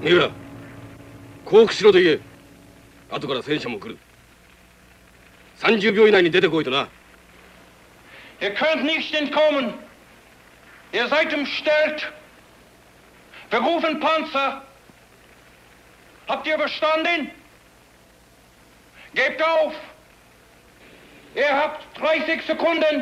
三浦、降伏しろと言え。後から戦車も来る。30秒以内に出てこいとな。 Ihr könnt nicht entkommen. Ihr seid umstellt. Wir rufen Panzer. Habt ihr verstanden? Gebt auf. Ihr habt 30 Sekunden.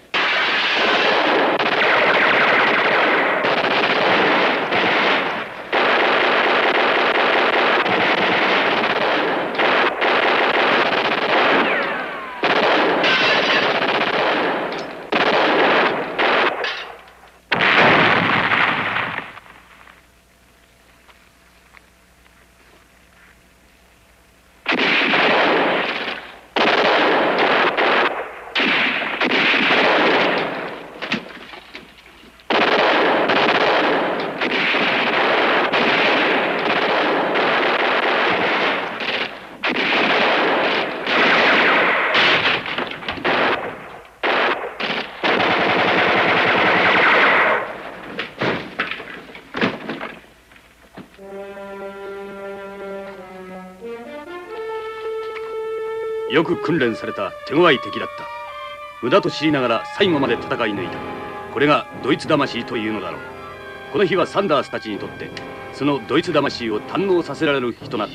よく訓練された手強い敵だった。無駄と知りながら最後まで戦い抜いた。これがドイツ魂というのだろう。この日はサンダースたちにとってそのドイツ魂を堪能させられる日となった。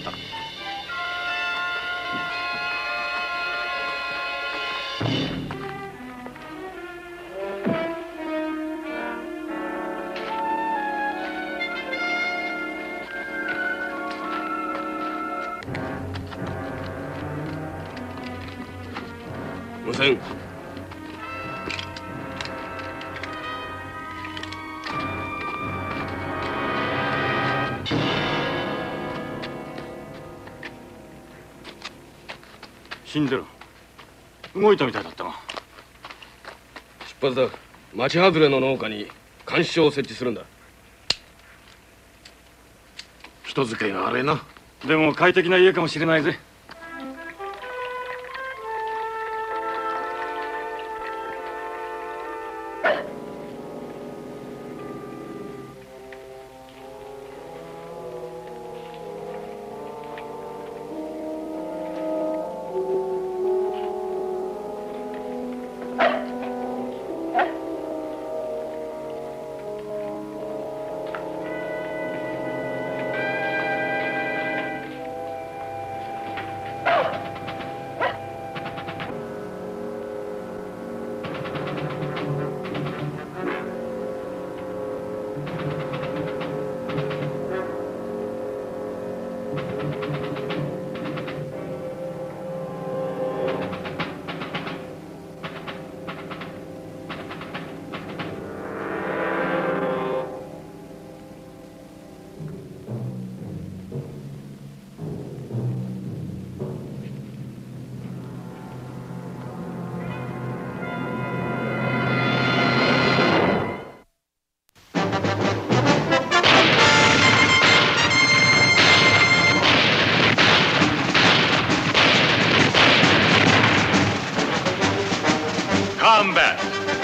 無線。 死んでる。動いたみたいだったが。 出発だ。町外れの農家に監視所を設置するんだ。 人使いが荒いな。 でも快適な家かもしれないぜ。 Combat.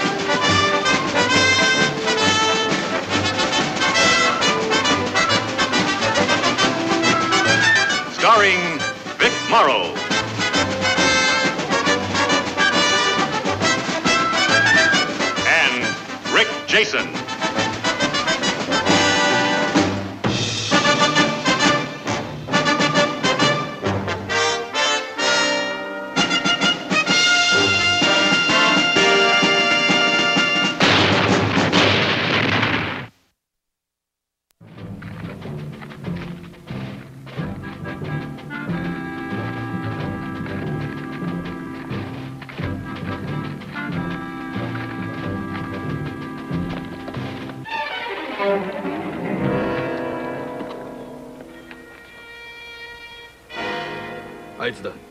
Starring Vic Morrow. And Rick Jason. あいつだ。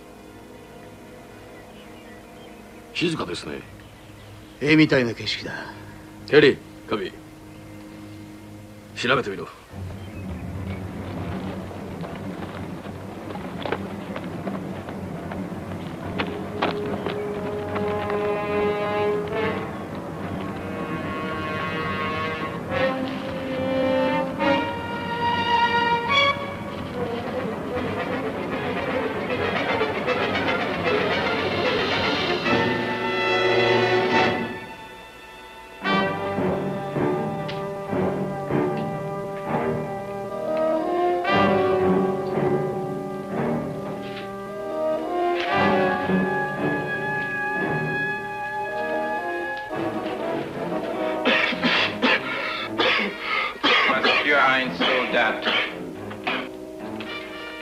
静かですね。 絵みたいな景色だ。 ケリー、カビ、調べてみろ。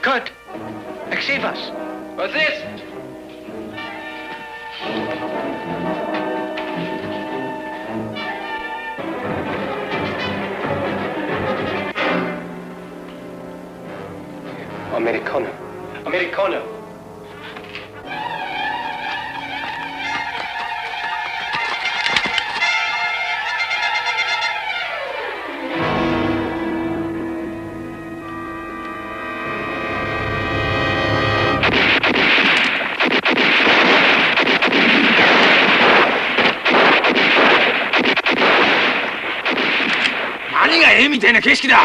Kurt, save us. What's this? Americano. Americano. 何が絵みたいな景色だ。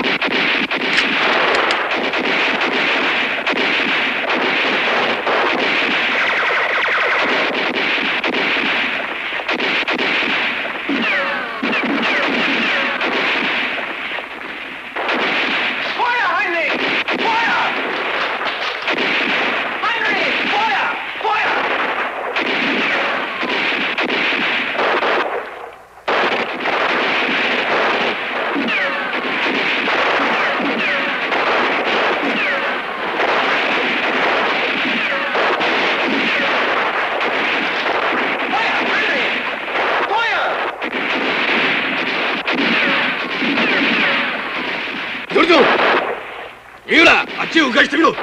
三浦、あっちを迂回してみろ。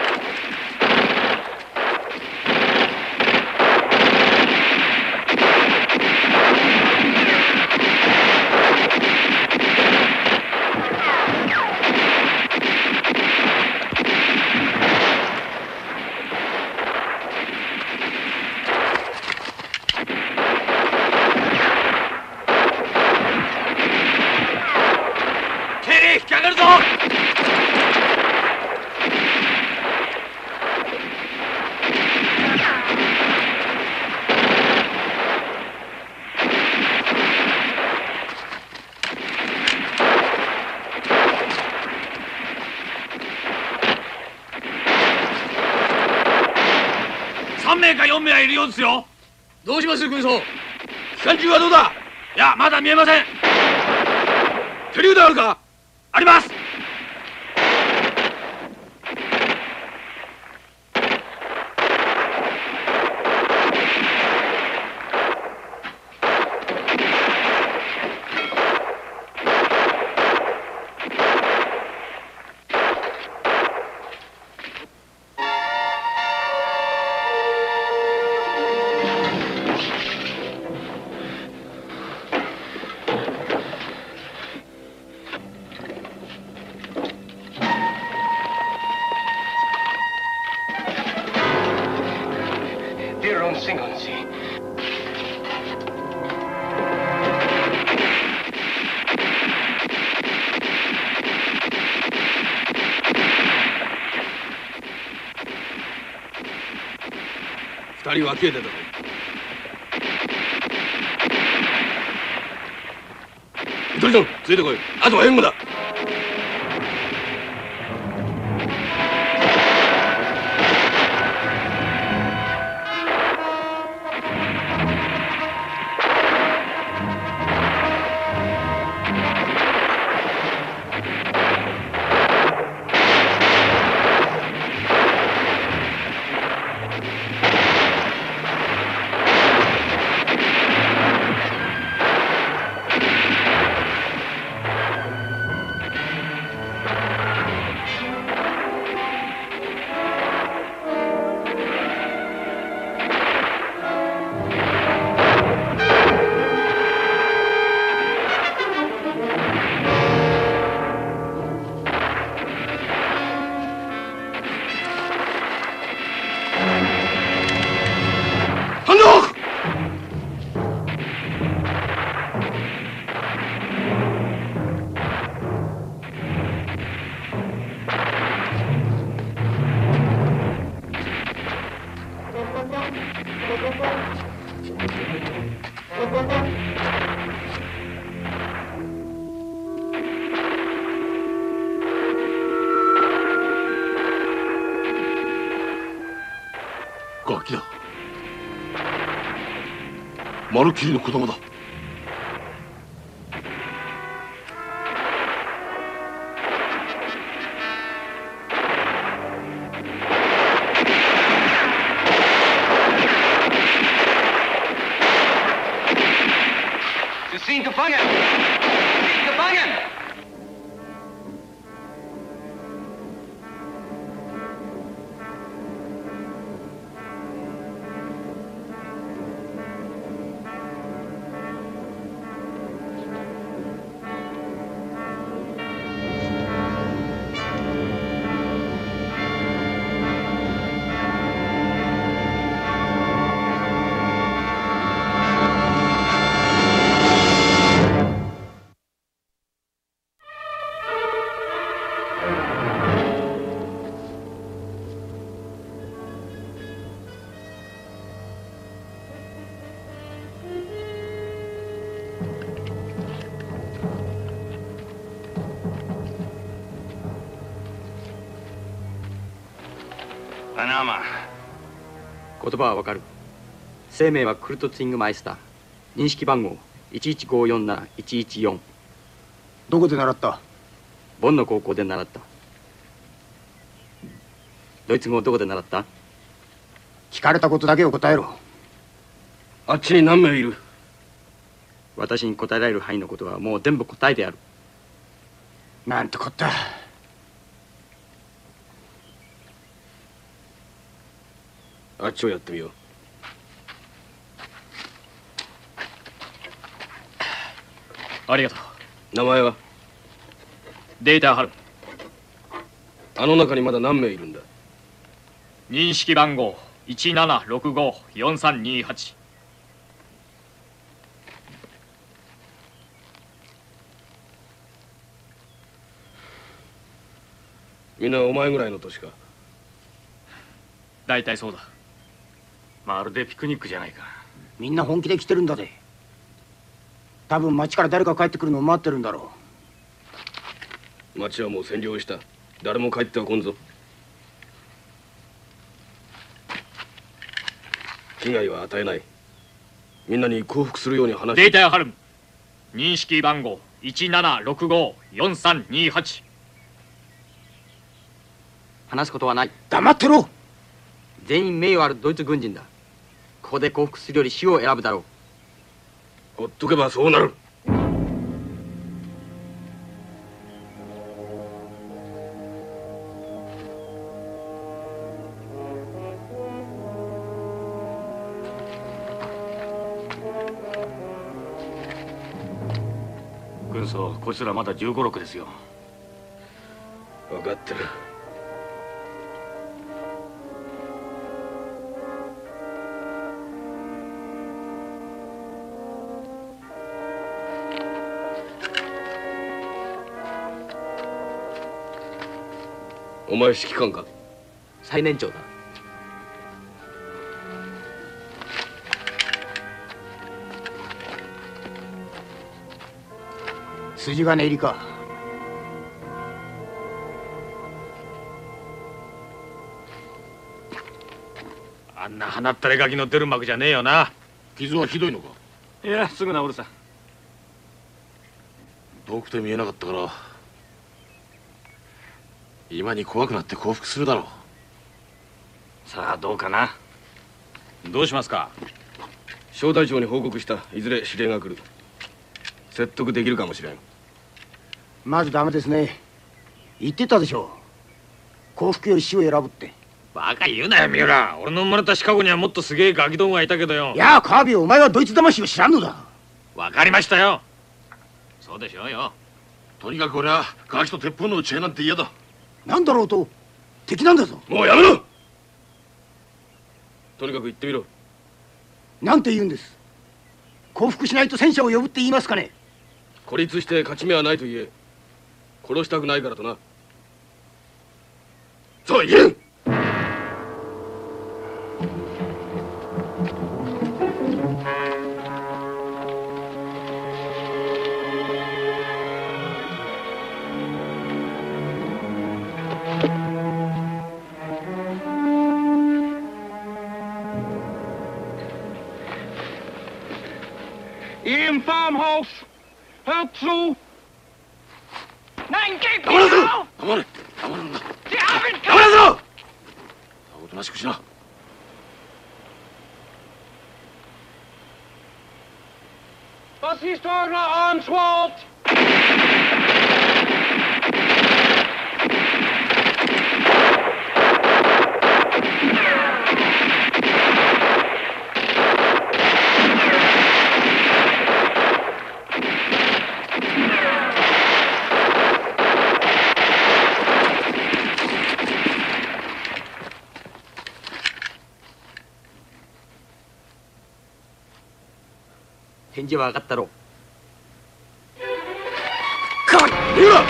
敬礼引き上がるぞ。3名か4名はいるようですよ。どうします軍曹。機関銃はどうだ。いや、まだ見えません。手榴弾あるか。あります。 They're on Singansea. 2人は消えてたぞ。ゆとりさん、ついてこい。あとは援護だ。 ガキだ。マルキリの子供だ。 gevangen! Niet gevangen! パナマ。 言葉はわかる。生命はクルトツィングマイスター。認識番号11547-114。 どこで習った？ ボンの高校で習った。ドイツ語をどこで習った？ 聞かれたことだけを答えろ。 あっちに何名いる？ 私に答えられる範囲のことはもう全部答えてやる。 なんてこった。 あっちをやってみよう。 ありがとう。 名前は？ データハル。 あの中にまだ何名いるんだ？ 認識番号17654328。 みんなお前ぐらいの年か？ 大体そうだ。 まるでピクニックじゃないか。 みんな本気で来てるんだぜ。多分町から誰か帰ってくるのを待ってるんだろ町はもう占領した。誰も帰っては来んぞ。危害は与えない。みんなに降伏するように話して。 データハルム。認識番号17654328。 話すことはない。 黙ってろ。 全員名誉あるドイツ軍人だ。ここで降伏するより死を選ぶだろう。 ほっとけばそうなる。 軍曹、こいつらまだ15、6ですよ。 分かってる。お前指揮官か？ 最年長だ。 筋金入りか？ あんな鼻ったれガキの出る幕じゃねえよな。 傷はひどいのか？ いや、すぐ治るさ。 遠くて見えなかったから今に怖くなって降伏するだろう。 さあどうかな。どうしますか？ 小隊長に報告した。いずれ指令が来る。説得できるかもしれん。 まずダメですね。言ってたでしょ。降伏より死を選ぶって。 バカ言うなよ三浦。俺の生まれたシカゴにはもっとすげえガキどもがいたけどよ。 いやあカービィ、お前はドイツ魂を知らんのだ。 わかりましたよ。そうでしょうよ。 とにかく俺はガキと鉄砲の撃ち合いなんて嫌だ。 なんだろうと敵なんだぞ。 もうやめろ。とにかく言ってみろ。 なんて言うんです。降伏しないと戦車を呼ぶって言いますかね。 孤立して勝ち目はないと言え。殺したくないからとな。そう言えん。 Ihr im Farmhaus, hört zu! Nein, gebt 黙らせろ。 mir auf! 黙れ。黙るんだ。 Sie haben 黙らせろ。おとなしくしな。 Was Das ist eure Antwort! 返事は分かったろ。 三浦！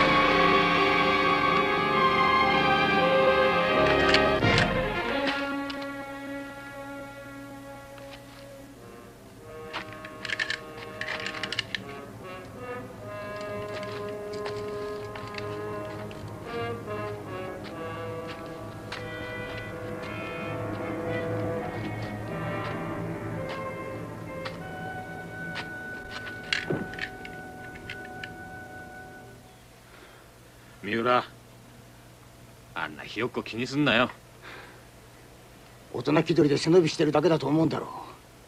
三浦、あんなひよっこ気にすんなよ。 大人気取りで背伸びしてるだけだと思うんだろう。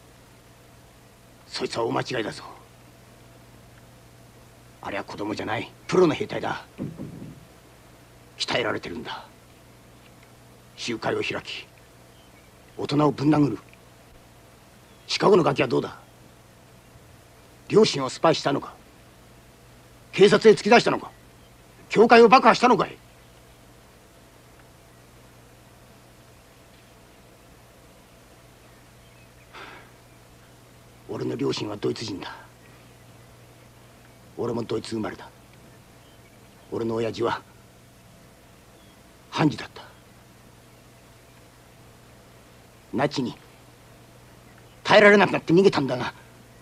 そいつは大間違いだぞ。あれは子供じゃない、プロの兵隊だ。鍛えられてるんだ。集会を開き大人をぶん殴る。シカゴのガキはどうだ。両親をスパイしたのか、警察へ突き出したのか、教会を爆破したのかい。俺の両親はドイツ人だ。俺もドイツ生まれだ。俺の親父は判事だった。ナチに耐えられなくなって逃げたんだが、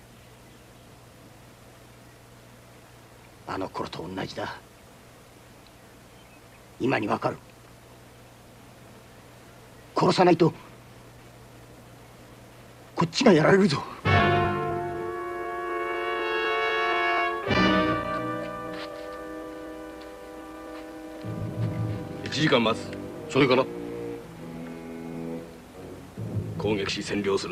あの頃と同じだ。今にわかる。殺さないとこっちがやられるぞ。 1時間待つ。それから攻撃し占領する。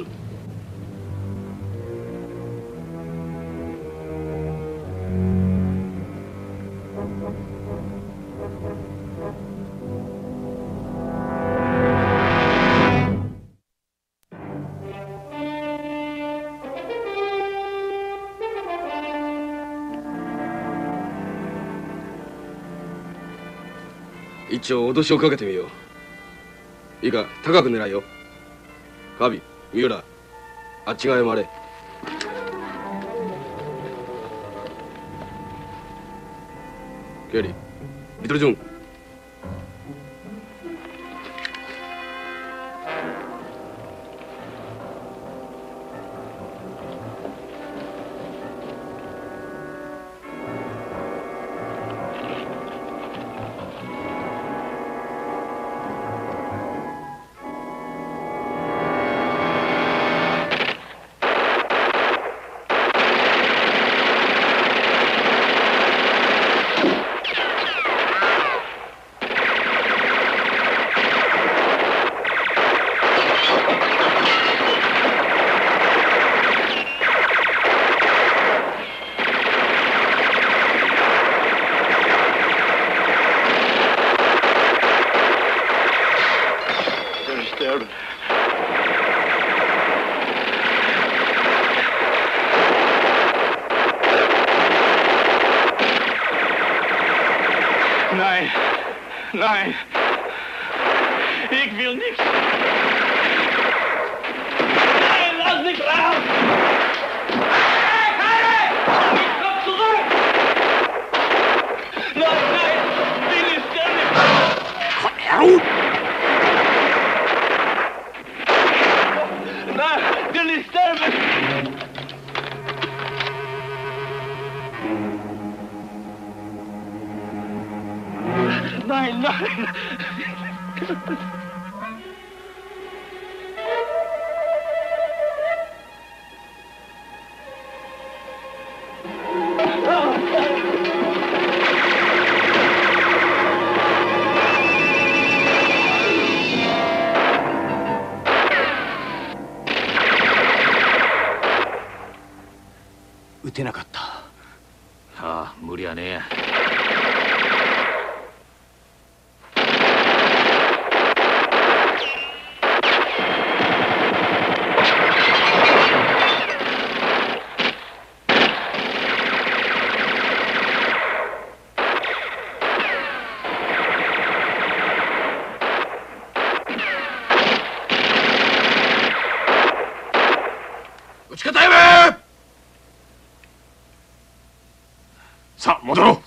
一応脅しをかけてみよう。いいか、高く狙いよ。カビ、三浦、あっち側へ回れ。ケリー、リトル・ジョン。 Nein, nein, ich will nicht. Nein, lass mich raus! Hey, komm zurück! Nein, nein, will ich sterben! Komm her! Nein, will ich sterben! Nein, nein! てなかった。 ああ、無理やね。 打ち方やめ。さあ戻ろう。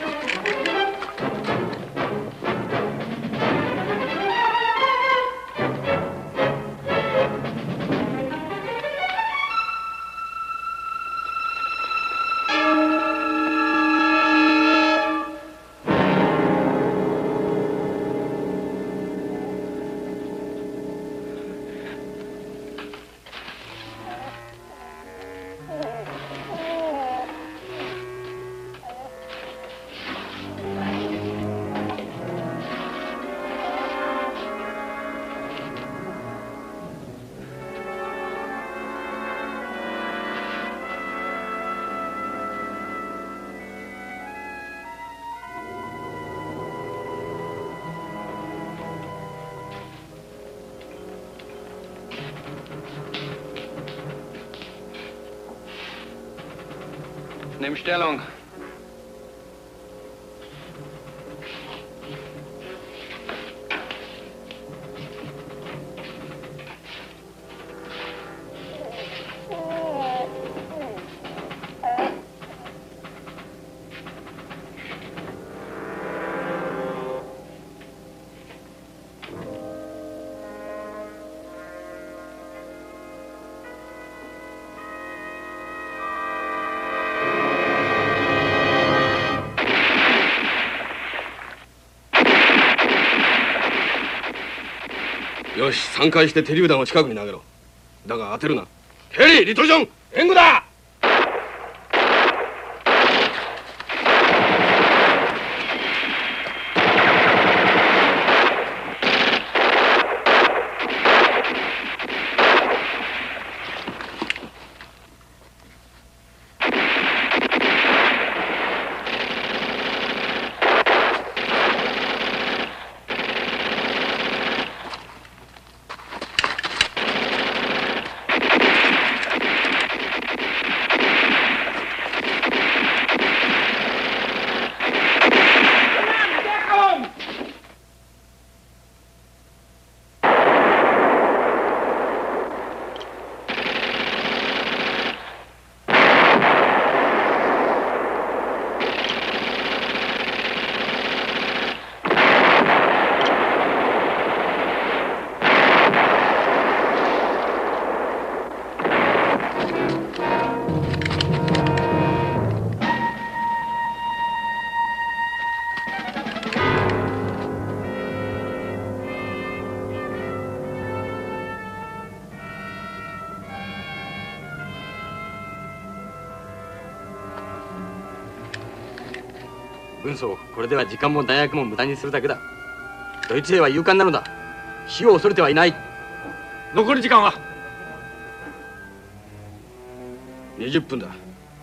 Nimm Stellung. よし、3回して手榴弾を近くに投げろ。だが当てるな。 ヘリー、リトルジョン、援護だ。 軍曹、これでは時間も弾薬も無駄にするだけだ。ドイツ兵は勇敢なのだ。死を恐れてはいない。 残り時間は 20分だ。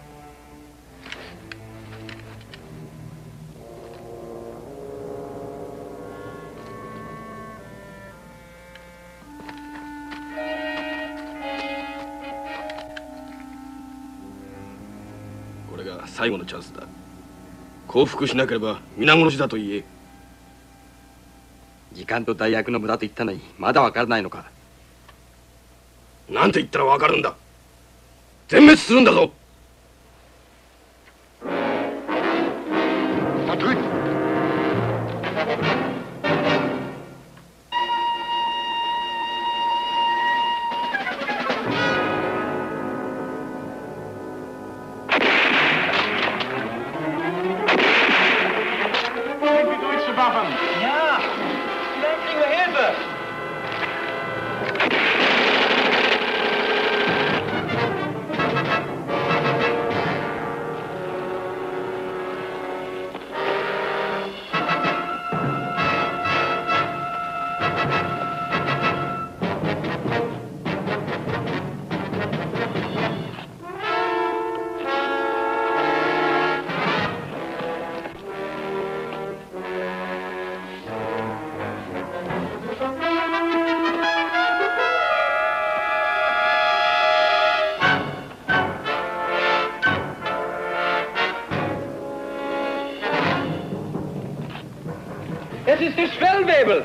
これが最後のチャンスだ。降伏しなければ皆殺しだと言え。 時間と弾薬の無駄と言ったのにまだわからないのか。 なんて言ったらわかるんだ。全滅するんだぞ。 ist Feldwebel.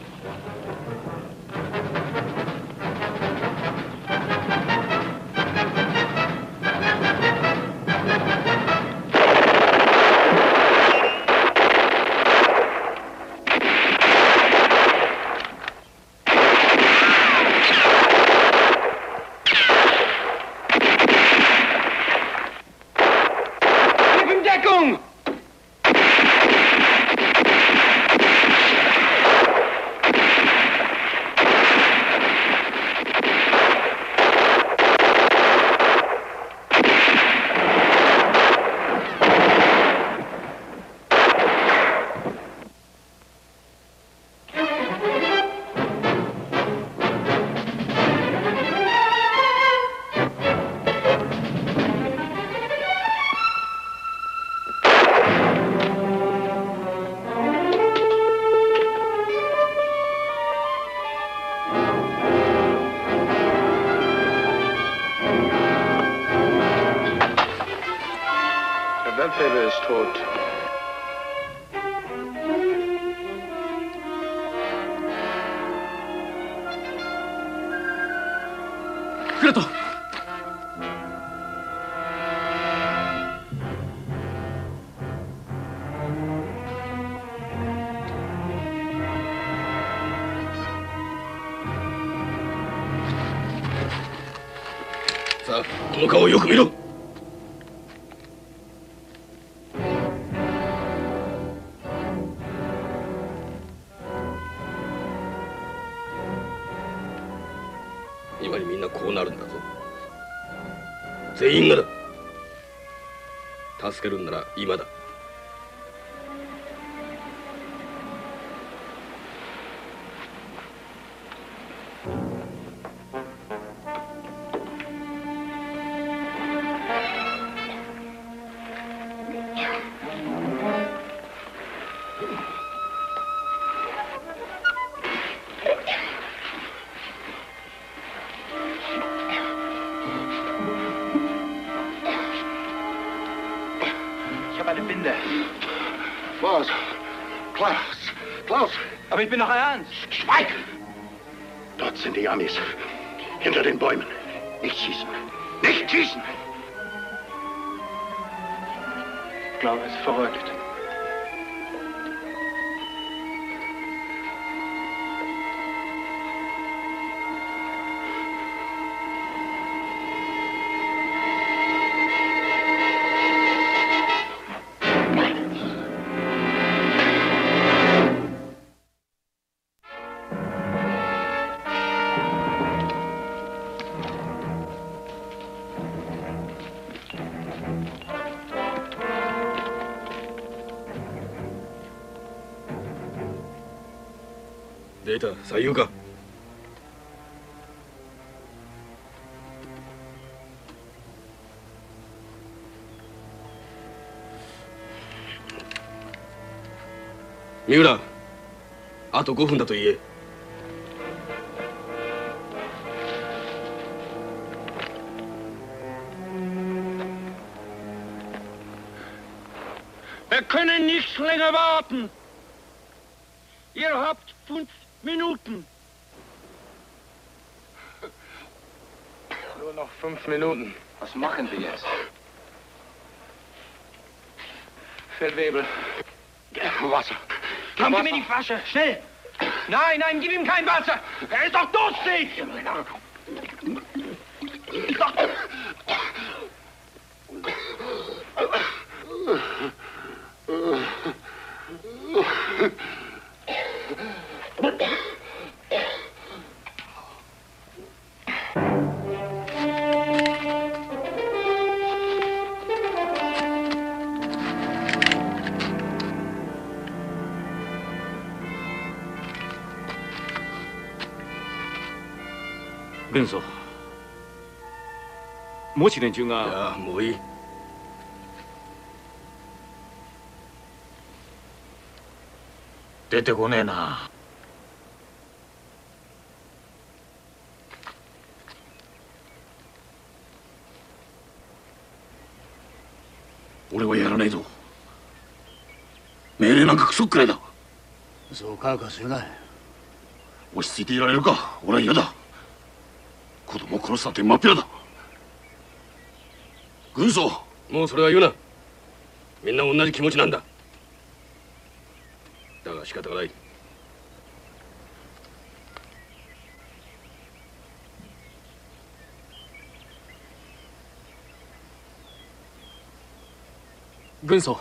Feldwebel ist tot. クラトさあこの顔をよく見ろ。今にみんなこうなるんだぞ。全員がだ。助けるんなら今だ。 Was? Klaus! Klaus! Aber ich bin noch ernst. Schweig! Dort sind die Amis. Hinter den Bäumen. Nicht schießen. Nicht schießen! Ich glaube, es ist verrückt. データ採用か。三浦、あと5分だと言え。 Wir können nicht länger warten. Ihr habt 5 Minuten. Nur noch 5 Minuten. Was machen wir jetzt? Feldwebel. Wasser. Gib mir die Flasche, schnell! Nein, nein, gib ihm kein Wasser! Er ist doch durstig! 軍曹、もし連中が。 いやもういい。 出てこねえな。 俺はやらないぞ。命令なんかクソくらいだ。 そうカーカーするな。 落ち着いていられるか。俺は嫌だ。子供を殺すなんて真っ平だ。軍曹、 もうそれは言うな。みんな同じ気持ちなんだ。だが仕方がない。 軍曹、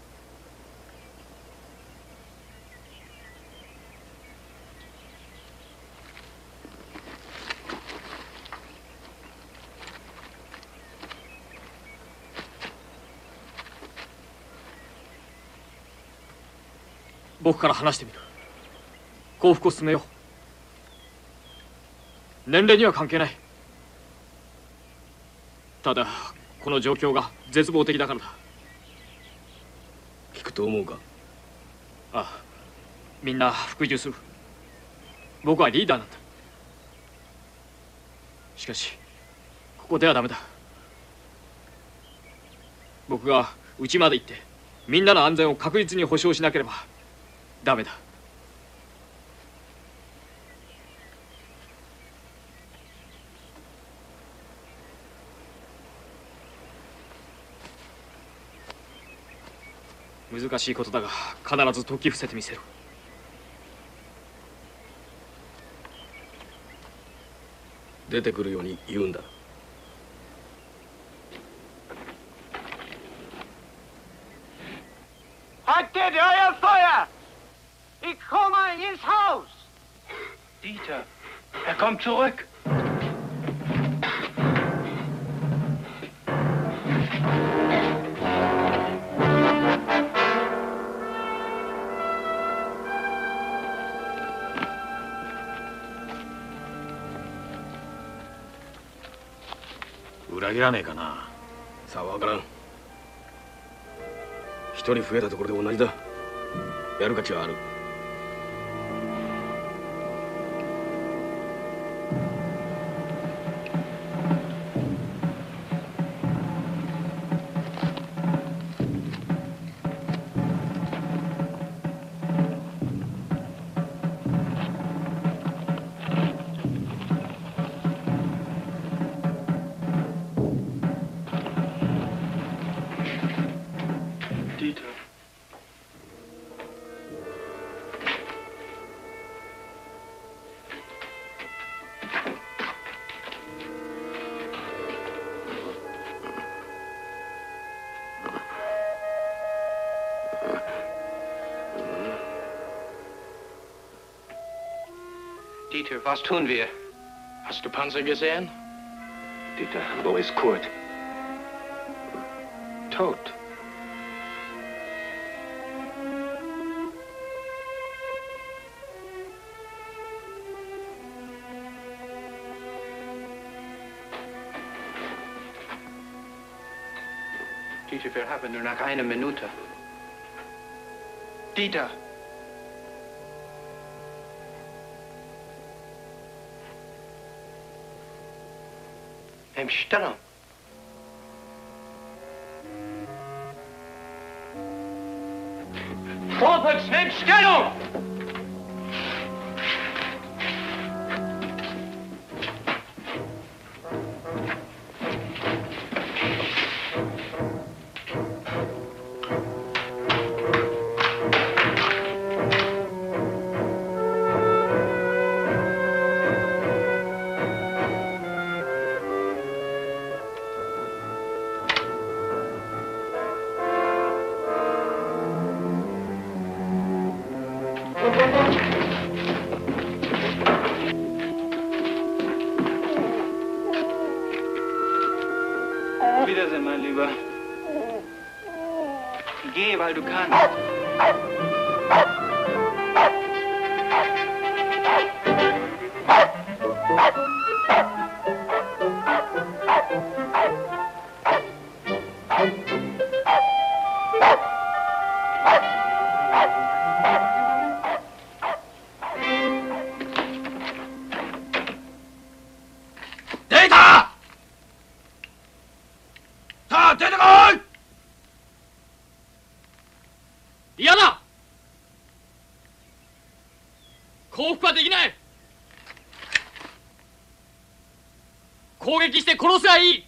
僕から話してみる。降伏を進めよう。年齢には関係ない。ただこの状況が絶望的だからだ。 聞くと思うか。 ああ、みんな服従する。僕はリーダーなんだ。しかしここではダメだ。僕が家まで行ってみんなの安全を確実に保証しなければダメだ。難しいことだが必ず解き伏せてみせる。 出てくるように言うんだ。 Haltet euer Feuer! Ich komme ins Haus! Dieter, er kommt zurück. 裏切らねえかな。 さあ分からん。一人増えたところで同じだ。やる価値はある。 Dieter, was tun wir? Hast du Panzer gesehen? Dieter, wo ist Kurt? Tot. Dieter, wir haben nur noch eine Minute. Dieter! Nimm Stellung. Vorwärts, nimm Stellung! Wiedersehen, mein Lieber. Geh, weil du kannst. 降伏はできない。攻撃して殺せばいい。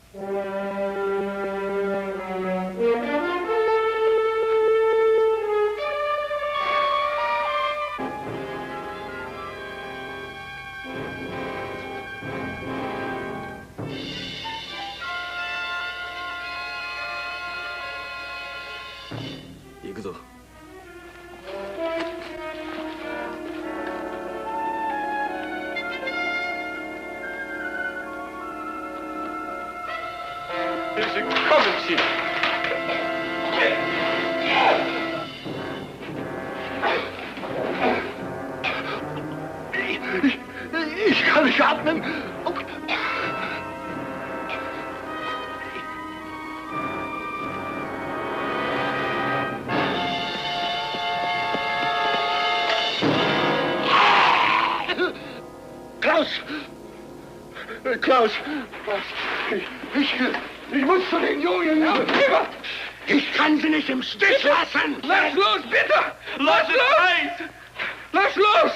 行くぞ。 Kommen Sie! Ich kann nicht atmen. Klaus! Klaus! Ich muss zu den Jungen. Ich kann sie nicht im Stich lassen. Lass los, bitte! Lass los! Lass los!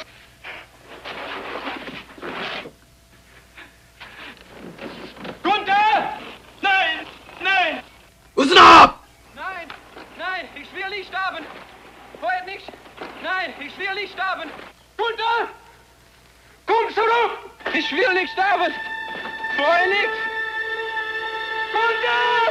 Gunther! Nein! Nein! 撃つな！ Nein! Nein! Ich will nicht sterben! Vorher nicht! Nein! Ich will nicht sterben! Gunther! Komm zurück! Ich will nicht sterben! Vorher nicht! Gunther!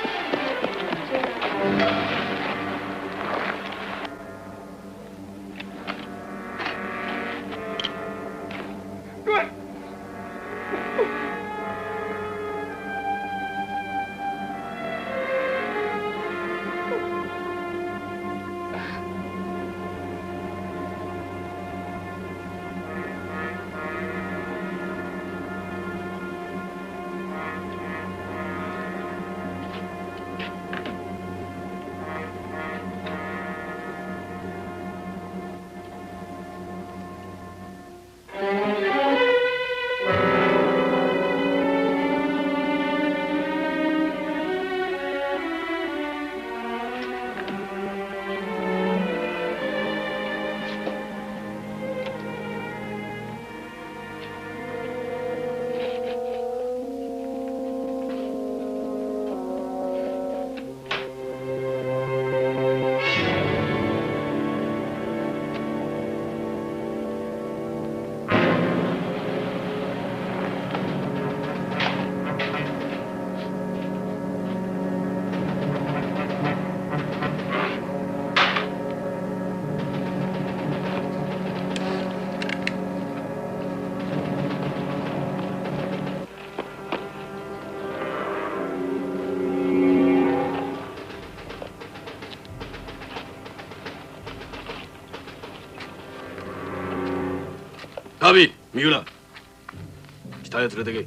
カビ、三浦、北へ連れてけ。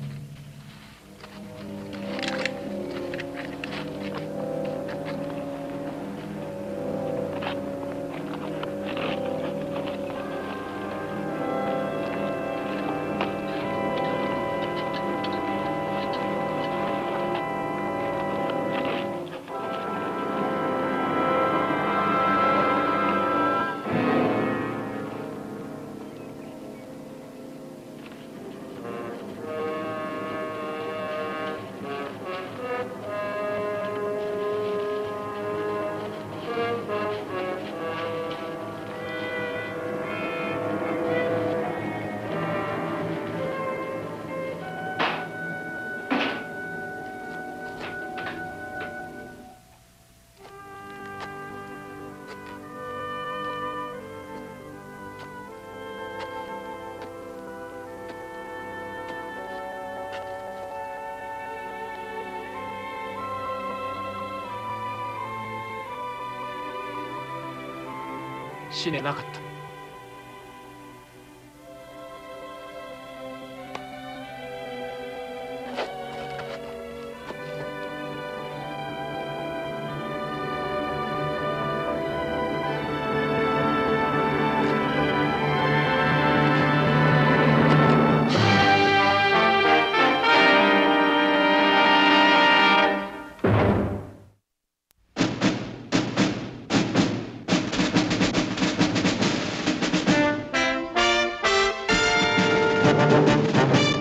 死ねなかった。 う。